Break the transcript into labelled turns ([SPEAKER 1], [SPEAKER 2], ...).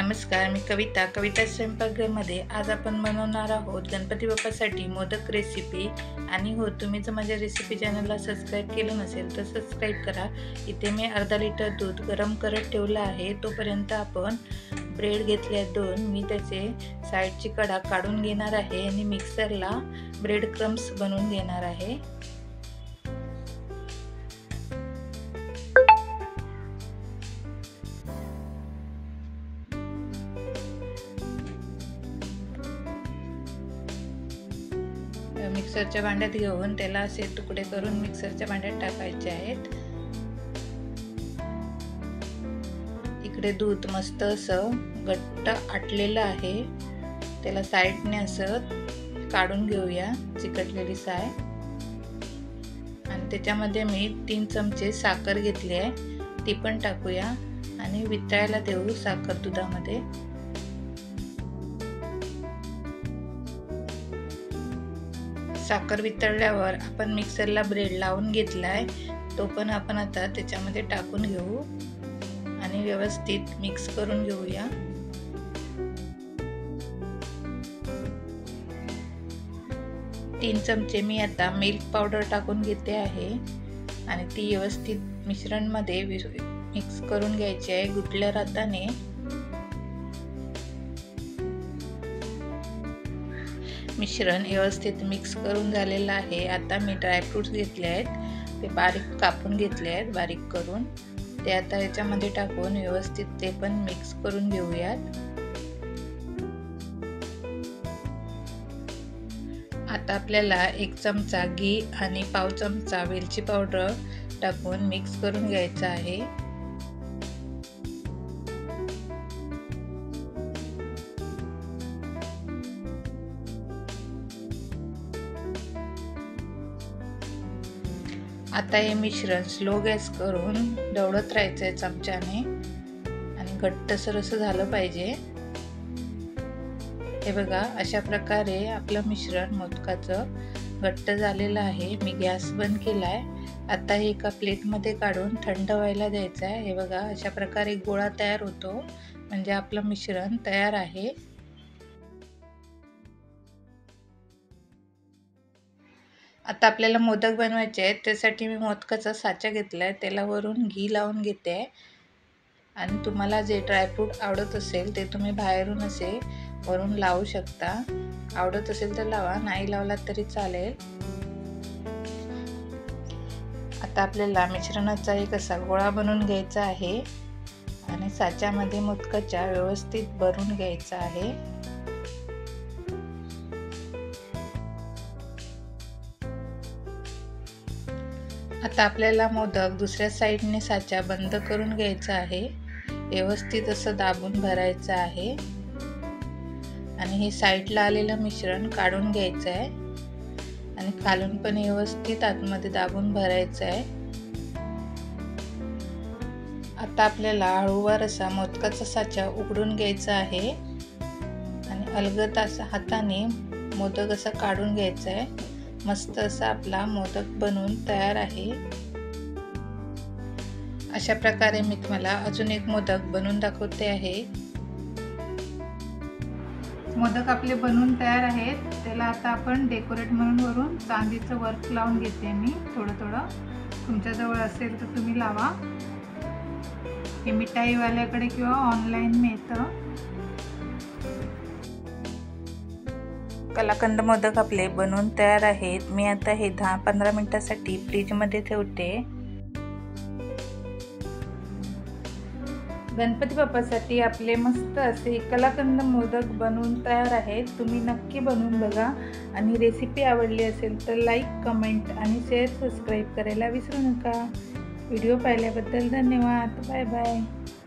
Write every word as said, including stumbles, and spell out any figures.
[SPEAKER 1] नमस्कार, मी कविता कविता स्वयंपाकघरमध्ये आज आपण बनवणार आहोत गणपती बाप्पासाठी मोदक रेसिपी। आणि हो, तुम्ही जर माझ्या रेसिपी चॅनलला सबस्क्राईब केलं नसेल तर सबस्क्राईब करा। इथे मी अर्धा लिटर दूध गरम करत ठेवलं आहे। तोपर्यंत आपण ब्रेड घेतले दोन, मी त्याचे साईडची कडा काढून घेणार आहे आणि मिक्सरला ब्रेड क्रम्स बनवून घेणार आहे। मिक्सरच्या भांड्यात घेऊन त्याला असे तुकडे करून मिक्सरच्या भांड्यात टाकायचे आहेत। इकडे दूध मस्त असं घट्ट आटलेलं आहे, त्याला साईडने असं काढून घेऊया चिकटलेली साय। आणि त्याच्यामध्ये मी तीन चमचे साखर घेतली आहे, ती पण टाकूया आणि वितळायला देऊ साखर दुधामध्ये। साखर वितळल्यावर आपण मिक्सरला ब्रेड लावून घेतलाय, तो पण आपण आता त्याच्यामध्ये टाकून घेऊ आणि व्यवस्थित मिक्स करून घेऊया। तीन चमचे मी आता मिल्क पावडर टाकून घेते आहे आणि ती व्यवस्थित मिश्रणमध्ये मिक्स करून घ्यायची आहे गुटल्या हाताने। मिश्रण व्यवस्थित मिक्स करून झालेलं आहे। आता मी ड्रायफ्रूट्स घेतले आहेत, ते बारीक कापून घेतले आहेत बारीक करून, ते आता याच्यामध्ये टाकून व्यवस्थित ते पण मिक्स करून घेऊयात। आता आपल्याला एक चमचा घी आणि पाव चमचा वेलची पावडर टाकून मिक्स करून घ्यायचं आहे। आता हे मिश्रण स्लो गॅस करून ढवळत राहायचं आहे चमच्याने आणि घट्टसर असं झालं पाहिजे। हे बघा, अशा प्रकारे आपलं मिश्रण मोदकाचं घट्ट झालेलं आहे। मी गॅस बंद केलाय। आता हे एका प्लेटमध्ये काढून थंड व्हायला द्यायचं आहे। हे बघा, अशा प्रकारे गोळा तयार होतो म्हणजे आपलं मिश्रण तयार आहे। आता आपल्याला मोदक बनवायचे आहेत, त्यासाठी मी मोदकाचा साचा घेतलाय, त्याला वरून घी लावून घेते आहे। आणि तुम्हाला जे ड्रायफ्रूट आवडत असेल ते तुम्ही बाहेरून असे वरून लावू शकता, आवडत असेल तर लावा, नाही लावलात तरी चालेल। आता आपल्याला मिश्रणाचा एक असा गोळा बनवून घ्यायचा आहे आणि साच्यामध्ये मोदकाच्या व्यवस्थित भरून घ्यायचा आहे। आता आपल्याला मोदक दुसऱ्या साईडने साचा बंद करून घ्यायचा आहे, व्यवस्थित असं दाबून भरायचं आहे आणि हे साईडला आलेलं मिश्रण काढून घ्यायचं आहे आणि खालून पण व्यवस्थित आतमध्ये दाबून भरायचं आहे। आता आपल्याला हळूवार असा मोदकाचा साचा उघडून घ्यायचा आहे आणि अलगद असा हाताने मोदक असा काढून घ्यायचा आहे। मस्त असा आपला मोदक बनवून तयार आहे। अशा प्रकारे मी तुम्हाला अजून एक मोदक बनवून दाखवते आहे। मोदक आपले बनवून तयार आहेत, त्याला आता आपण डेकोरेट म्हणून वरून चांदीचं वर्क लावून घेते मी थोडं थोडं। तुमच्याजवळ असेल तर तुम्ही लावा, हे मिठाईवाल्याकडे किंवा ऑनलाईन मिळतं। कलाकंद मोदक आपले बनवून तयार आहेत। मी आता हे दहा पंधरा मिनिटासाठी फ्रीजमध्ये ठेवते। गणपती बाप्पासाठी आपले मस्त असे कलाकंद मोदक बनवून तयार आहेत। तुम्ही नक्की बनवून बघा आणि रेसिपी आवडली असेल तर लाईक, कमेंट आणि शेअर, सबस्क्राईब करायला विसरू नका। व्हिडिओ पाहिल्याबद्दल धन्यवाद। Bye bye.